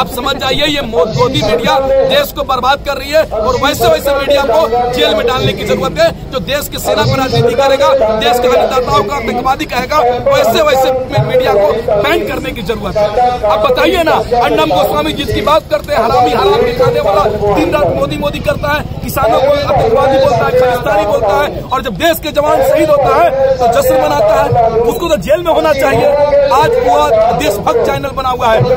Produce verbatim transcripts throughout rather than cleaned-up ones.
आप समझ जाइए ये मोदी मीडिया देश को बर्बाद कर रही है और वैसे वैसे मीडिया को जेल में डालने की जरूरत है। जो देश की सेना पर राजनीति करेगा, देश के अन्नदाताओं का आतंकवादी कहेगा, वैसे वैसे मीडिया को बैन करने की जरूरत है। अब बताइए ना, अन्नम गोस्वामी जिसकी बात करते हैं, हरामी हराम दिखाने वाला, दिन रात मोदी मोदी करता है, किसानों को आतंकवादी बोलता है, खालिस्तानी बोलता है, और जब देश के जवान शहीद होता है तो जश्न मनाता है। उसको तो जेल में होना चाहिए। आज वो देशभक्त चैनल बना हुआ है।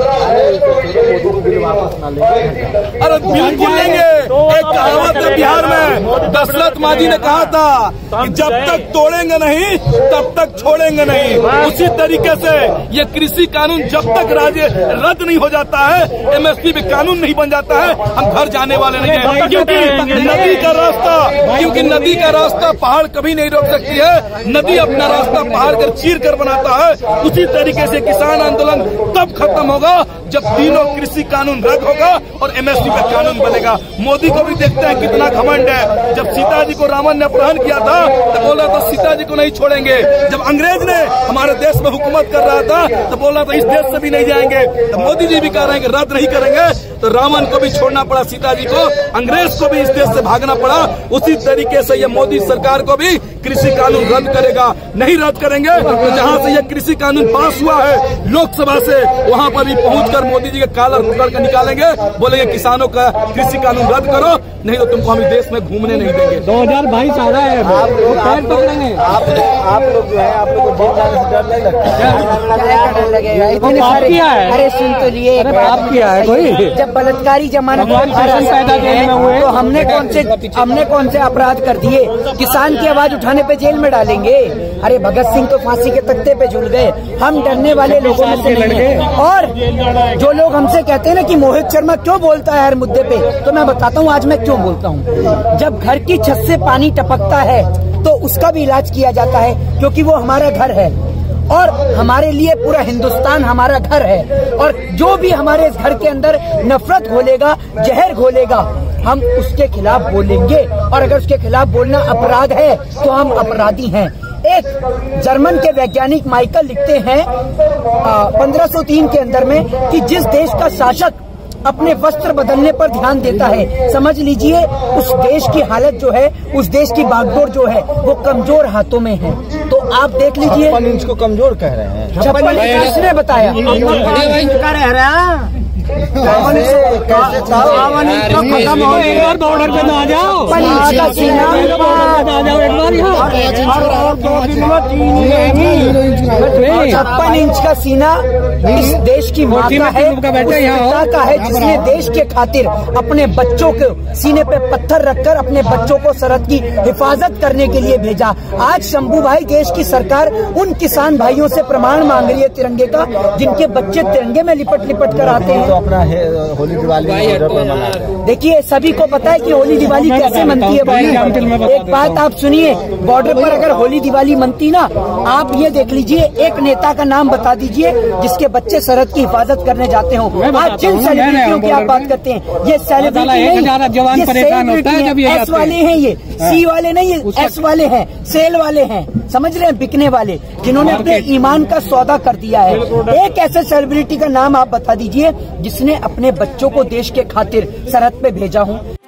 अरे बिल्कुल लेंगे। एक कहावत है बिहार में, दशरथ मांझी ने कहा था कि जब तक तोड़ेंगे नहीं तब तक छोड़ेंगे नहीं। उसी तरीके से ये कृषि कानून जब तक राज्य रद्द नहीं हो जाता है, एमएसपी भी कानून नहीं बन जाता है, हम घर जाने वाले नहीं है। क्योंकि नदी का रास्ता क्योंकि नदी का रास्ता पहाड़ कभी नहीं रोक सकती है। नदी अपना रास्ता पहाड़ कर चीर कर बनाता है। उसी तरीके से किसान आंदोलन तब खत्म होगा जब तीनों कृषि कानून रद्द होगा और एमएसपी का कानून बनेगा। मोदी को भी देखते हैं कितना घमंड है। जब सीता जी को रावण ने अपहरण किया था तो बोला था सीता जी को नहीं छोड़ेंगे। जब अंग्रेज ने हमारे देश में हुकूमत कर रहा था तो बोला था इस देश से भी नहीं जाएंगे। तो मोदी जी भी कह रहे हैं कि रद्द नहीं करेंगे, तो रावण को भी छोड़ना पड़ा सीता जी को, अंग्रेज को भी इस देश से भागना पड़ा। उसी तरीके से ये मोदी सरकार को भी कृषि कानून रद्द करेगा। नहीं रद्द करेंगे तो जहाँ से ये कृषि कानून पास हुआ है लोकसभा से, वहाँ पर भी पहुंचकर मोदी जी के कॉलर पकड़ कर निकालेंगे, बोलेंगे किसानों का कृषि कानून रद्द करो, नहीं तो तुमको हम देश में घूमने नहीं देंगे। दो हजार बाईस आ रहा है, आप लोग आप लोग जो है आप लोग को जेल जाने से डर नहीं लगता? अरे सुन तो लिए, आप किया है कोई? जब बलात्कारी जमानत पैदा तो हमने कौन से हमने कौन से अपराध कर दिए? किसान की आवाज उठाने पे जेल में डालेंगे? अरे भगत सिंह तो फांसी के तख्ते पे झूल गए। हम डरने वाले लोगों में से नहीं है। और जो लोग हमसे कहते हैं ना कि मोहित शर्मा क्यों बोलता है हर मुद्दे पे, तो मैं बताता हूँ आज मैं क्यों बोलता हूँ। जब घर की छत से पानी टपकता है तो उसका भी इलाज किया जाता है, क्योंकि वो हमारा घर है और हमारे लिए पूरा हिंदुस्तान हमारा घर है। और जो भी हमारे इस घर के अंदर नफरत घोलेगा, जहर घोलेगा, हम उसके खिलाफ बोलेंगे। और अगर उसके खिलाफ बोलना अपराध है तो हम अपराधी हैं। एक जर्मन के वैज्ञानिक माइकल लिखते हैं पंद्रह सौ तीन के अंदर में कि जिस देश का शासक अपने वस्त्र बदलने पर ध्यान देता है, समझ लीजिए उस देश की हालत जो है, उस देश की बागडोर जो है वो कमजोर हाथों में है। तो आप देख लीजिए, छप्पन इंच को कमजोर कह रहे हैं। छप्पन इंच किसने बताया? बॉर्डर पे ना जाओ, छप्पन इंच का सीना, छप्पन इंच का सीना इस देश की माँ का है, उस पिता का है जिसने देश के खातिर अपने बच्चों को सीने पे पत्थर रखकर अपने बच्चों को सरहद की हिफाजत करने के लिए भेजा। आज शंभू भाई देश की सरकार उन किसान भाइयों से प्रमाण मांग रही है तिरंगे का, जिनके बच्चे तिरंगे में लिपट लिपट कर आते हैं। तो अपना होली दिवाली देखिए सभी को पता है कि होली दिवाली कैसे मनती है बॉर्डर। एक बात आप सुनिए, बॉर्डर पर अगर होली दिवाली मनती ना, आप ये देख लीजिए एक नेता का नाम बता दीजिए जिसके बच्चे सरहद की हिफाजत करने जाते हों। आज जिन सेलिब्रिटियों की आप बात करते हैं, ये सेलिब्रिटी नहीं, ये सेलिब्रिटी है, एस वाले हैं, ये सी वाले नहीं, ये एस वाले हैं, सेल वाले हैं, समझ रहे हैं, बिकने वाले, जिन्होंने अपने ईमान का सौदा कर दिया है। एक ऐसे सेलिब्रिटी का नाम आप बता दीजिए जिसने अपने बच्चों को देश के खातिर सरहद पे भेजा हो।